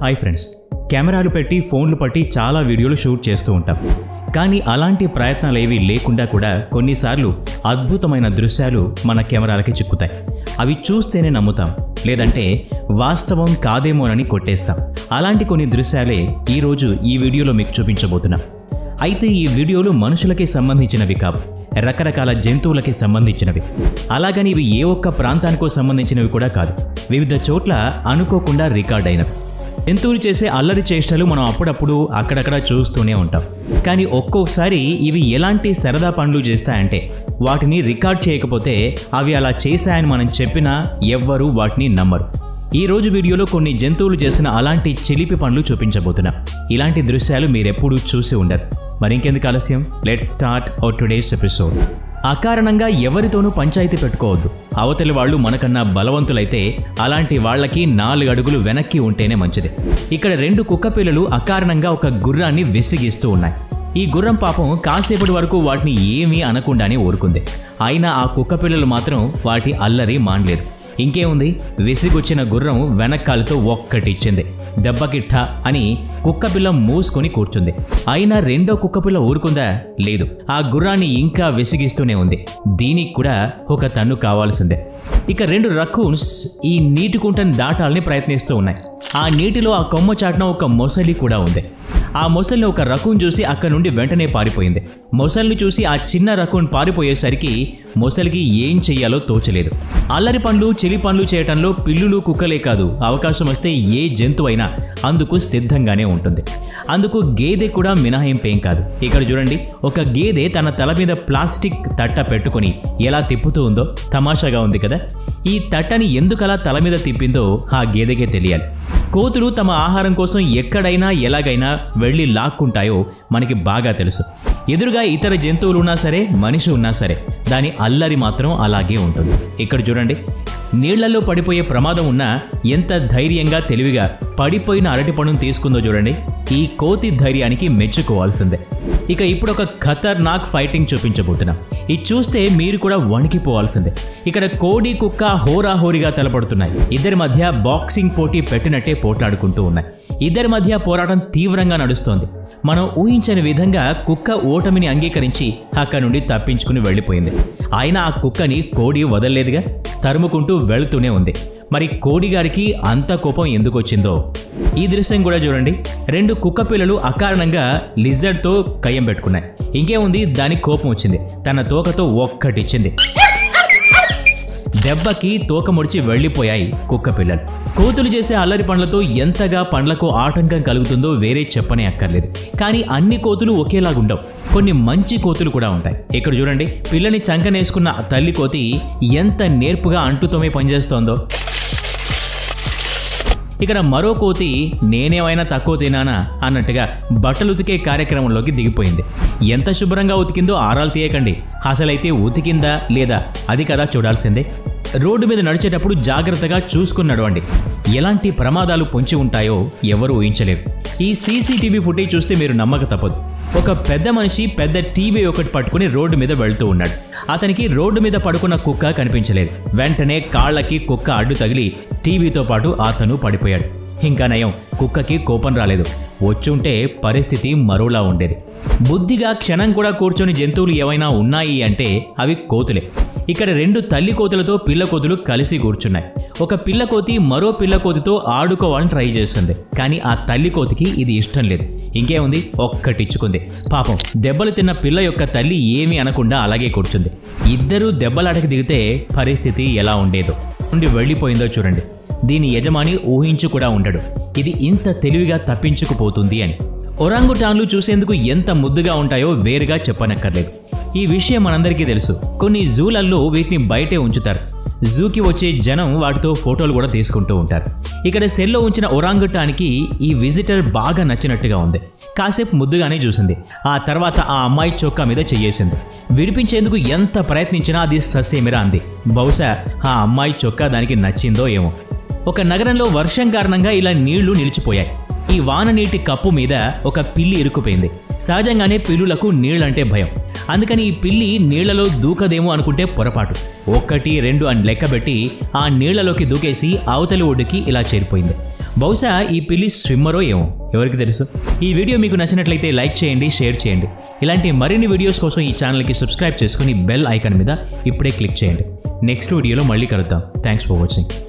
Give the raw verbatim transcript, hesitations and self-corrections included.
Hi friends, కెమెరాలు పెట్టి ఫోన్లు పట్టి చాలా వీడియోలు షూట్ చేస్తూ ఉంటాం. కానీ అలాంటి ప్రయత్నాలు ఏవీ లేకుండా కూడా కొన్నిసార్లు అద్భుతమైన దృశ్యాలు మన కెమెరాలకి చిక్కుతాయి. అవి చూస్తేనే నమ్ముతాం, లేదంటే వాస్తవం కాదేమోనని కొట్టేస్తాం. అలాంటి కొన్ని దృశ్యాలే ఈరోజు ఈ వీడియోలో మీకు చూపించబోతున్నాం. అయితే ఈ వీడియోలు మనుషులకి సంబంధించినవి కావు, రకరకాల జంతువులకి సంబంధించినవి. అలాగని ఇవి ఏ ఒక్క ప్రాంతానికో సంబంధించినవి కూడా కాదు, వివిధ చోట్ల అనుకోకుండా రికార్డ్ అయినవి. జంతువులు చేసే అల్లరి చేష్టలు మనం అప్పుడప్పుడు అక్కడక్కడ చూస్తూనే ఉంటాం. కానీ ఒక్కొక్కసారి ఇవి ఎలాంటి సరదా పనులు చేస్తాయంటే వాటిని రికార్డ్ చేయకపోతే అవి అలా చేశాయని మనం చెప్పినా ఎవ్వరూ వాటిని నమ్మరు. ఈ రోజు వీడియోలో కొన్ని జంతువులు చేసిన అలాంటి చిలిపి పనులు చూపించబోతున్నాం. ఇలాంటి దృశ్యాలు మీరెప్పుడూ చూసి ఉండరు. మరింకెందుకు ఆలస్యం, let's start our today's episode. అకారణంగా ఎవరితోనూ పంచాయతీ పెట్టుకోవద్దు. అవతలి వాళ్ళు మనకన్నా బలవంతులైతే అలాంటి వాళ్ళకి నాలుగు అడుగులు వెనక్కి ఉంటేనే మంచిది. ఇక్కడ రెండు కుక్క పిల్లలు అకారణంగా ఒక గుర్రాన్ని విసిగిస్తూ ఉన్నాయి. ఈ గుర్రం పాపం కాసేపటి వరకు వాటిని ఏమీ అనకుండానే ఊరుకుంది. అయినా ఆ కుక్క పిల్లలు మాత్రం వాటి అల్లరి మానలేదు. ఇంకేముంది, విసిగొచ్చిన గుర్రం వెనక్కాలతో ఒక్కటిచ్చింది. దెబ్బకిట్ట అని కుక్కపిల్ల మూసుకొని కూర్చుంది. అయినా రెండో కుక్కపిల్ల ఊరుకుందా? లేదు. ఆ గుర్రాన్ని ఇంకా విసిగిస్తూనే ఉంది. దీనికి కూడా ఒక తన్ను కావాల్సిందే. ఇక రెండు రక్కూన్స్ ఈ నీటి కుంటని దాటాలని ప్రయత్నిస్తూ ఉన్నాయి. ఆ నీటిలో ఆ కొమ్మ చాటున ఒక మొసలి కూడా ఉంది. ఆ మొసలిని ఒక రకూన్ చూసి అక్కడి నుండి వెంటనే పారిపోయింది. మొసలిని చూసి ఆ చిన్న రకూన్ పారిపోయేసరికి మొసలికి ఏం చెయ్యాలో తోచలేదు. అల్లరి పనులు చిలి పనులు చేయటంలో పిల్లులు కుక్కలే కాదు, అవకాశం వస్తే ఏ జంతువు అయినా అందుకు సిద్ధంగానే ఉంటుంది. అందుకు గేదె కూడా మినహాయింపేం కాదు. ఇక్కడ చూడండి, ఒక గేదె తన తల మీద ప్లాస్టిక్ తట్ట పెట్టుకుని ఎలా తిప్పుతూ ఉందో తమాషాగా ఉంది కదా. ఈ తట్టని ఎందుకలా తల మీద తిప్పిందో ఆ గేదెకే తెలియాలి. కోతులు తమ ఆహారం కోసం ఎక్కడైనా ఎలాగైనా వెళ్ళి లాక్కుంటాయో మనకి బాగా తెలుసు. ఎదురుగా ఇతర జంతువులు ఉన్నా సరే, మనిషి ఉన్నా సరే, దాని అల్లరి మాత్రం అలాగే ఉంటుంది. ఇక్కడ చూడండి, నీళ్లలో పడిపోయే ప్రమాదం ఉన్నా ఎంత ధైర్యంగా తెలివిగా పడిపోయిన అరటి పండును తీసుకుందో చూడండి. ఈ కోతి ధైర్యానికి మెచ్చుకోవాల్సిందే. ఇక ఇప్పుడు ఒక ఖతర్నాక్ ఫైటింగ్ చూపించబోతున్నాం. ఇది చూస్తే మీరు కూడా వణికిపోవాల్సిందే. ఇక్కడ కోడి కుక్క హోరాహోరీగా తలపడుతున్నాయి. ఇద్దరి మధ్య బాక్సింగ్ పోటీ పెట్టినట్టే పోట్లాడుకుంటూ ఉన్నాయి. ఇద్దరి మధ్య పోరాటం తీవ్రంగా నడుస్తోంది. మనం ఊహించని విధంగా కుక్క ఓటమిని అంగీకరించి అక్కడి నుండి తప్పించుకుని వెళ్ళిపోయింది. అయినా ఆ కుక్కని కోడి వదలలేదుగా, తరుముకుంటూ వెళుతూనే ఉంది. మరి కోడి గారికి అంత కోపం ఎందుకు వచ్చిందో ఈ దృశ్యం కూడా చూడండి. రెండు కుక్క పిల్లలు అకారణంగా లిజర్డ్తో కయ్యం పెట్టుకున్నాయి. ఇంకేముంది, దానికి కోపం వచ్చింది. తన తోకతో ఒక్కటిచ్చింది. దెబ్బకి తోక ముడిచి వెళ్ళిపోయాయి కుక్క పిల్లలు. కోతులు చేసే అల్లరి పండ్లతో ఎంతగా పండ్లకు ఆటంకం కలుగుతుందో వేరే చెప్పనే అక్కర్లేదు. కానీ అన్ని కోతులు ఒకేలాగుండవు. కొన్ని మంచి కోతులు కూడా ఉంటాయి. ఇక్కడ చూడండి, పిల్లని చంకనేసుకున్న తల్లి కోతి ఎంత నేర్పుగా అంటుతోమే పనిచేస్తోందో. ఇక్కడ మరో కోతి నేనేమైనా తక్కువ తినానా అన్నట్టుగా బట్టలు ఉతికే కార్యక్రమంలోకి దిగిపోయింది. ఎంత శుభ్రంగా ఉతికిందో ఆరాలు తీయకండి. అసలైతే ఉతికిందా లేదా అది కదా చూడాల్సిందే. రోడ్డు మీద నడిచేటప్పుడు జాగ్రత్తగా చూసుకుని నడవండి. ఎలాంటి ప్రమాదాలు పొంచి ఉంటాయో ఎవరు ఊహించలేరు. ఈ సీసీటీవీ ఫుటేజ్ చూస్తే మీరు నమ్మక తప్పదు. ఒక పెద్ద మనిషి పెద్ద టీవీ ఒకటి పట్టుకుని రోడ్డు మీద వెళ్తూ ఉన్నాడు. అతనికి రోడ్డు మీద పడుకున్న కుక్క కనిపించలేదు. వెంటనే కాళ్ళకి కుక్క అడ్డు తగిలి టీవీతో పాటు అతను పడిపోయాడు. ఇంకా నయం, కుక్కకి కోపం రాలేదు. వచ్చుంటే పరిస్థితి మరోలా ఉండేది. బుద్ధిగా క్షణం కూడా కూర్చొని జంతువులు ఏవైనా ఉన్నాయి అంటే అవి కోతులే. ఇక్కడ రెండు తల్లి కోతులతో పిల్ల కోతులు కలిసి కూర్చున్నాయి. ఒక పిల్ల కోతి మరో పిల్ల కోతితో ఆడుకోవాలని ట్రై చేస్తుంది. కానీ ఆ తల్లి కోతికి ఇది ఇష్టం లేదు. ఇంకేముంది, ఒక్కటిచ్చుకుంది. పాపం దెబ్బలు తిన్న పిల్ల యొక్క తల్లి ఏమీ అనకుండా అలాగే కూర్చుంది. ఇద్దరూ దెబ్బలాటకి దిగితే పరిస్థితి ఎలా ఉండేదో. నుండి వెళ్ళిపోయిందో చూడండి. దీని యజమాని ఊహించు కూడా ఉండడు ఇది ఇంత తెలివిగా తప్పించుకుపోతుంది అని. ఒరాంగుటాన్లు చూసేందుకు ఎంత ముద్దుగా ఉంటాయో వేరుగా చెప్పనక్కర్లేదు. ఈ విషయం మనందరికీ తెలుసు. కొన్ని జూలల్లో వీటిని బయటే ఉంచుతారు. జూకి వచ్చే జనం వాటితో ఫోటోలు కూడా తీసుకుంటూ ఉంటారు. ఇక్కడ సెల్లో ఉంచిన ఒరాంగుటానికి ఈ విజిటర్ బాగా నచ్చినట్టుగా ఉంది. కాసేపు ముద్దుగానే చూసింది. ఆ తర్వాత ఆ అమ్మాయి చొక్కా మీద చెయ్యేసింది. విడిపించేందుకు ఎంత ప్రయత్నించినా అది ససేమిరా అంది. బహుశా ఆ అమ్మాయి చొక్కా దానికి నచ్చిందో ఏమో. ఒక నగరంలో వర్షం కారణంగా ఇలా నీళ్లు నిలిచిపోయాయి. ఈ వాన నీటి కప్పు మీద ఒక పిల్లి ఇరుక్కుపోయింది. సహజంగానే పిల్లులకు నీళ్లంటే భయం. అందుకని ఈ పిల్లి నీళ్లలో దూకదేమో అనుకుంటే పొరపాటు. ఒకటి రెండు అని లెక్కబెట్టి ఆ నీళ్లలోకి దూకేసి అవతలి ఒడ్డుకి ఇలా చేరిపోయింది. బహుశా ఈ పిల్లి స్విమ్మరో ఏమో, ఎవరికి తెలుసు. ఈ వీడియో మీకు నచ్చినట్లయితే లైక్ చేయండి, షేర్ చేయండి. ఇలాంటి మరిన్ని వీడియోస్ కోసం ఈ ఛానల్కి సబ్స్క్రైబ్ చేసుకుని బెల్ ఐకాన్ మీద ఇప్పుడే క్లిక్ చేయండి. నెక్స్ట్ వీడియోలో మళ్ళీ కలుద్దాం. Thanks for watching.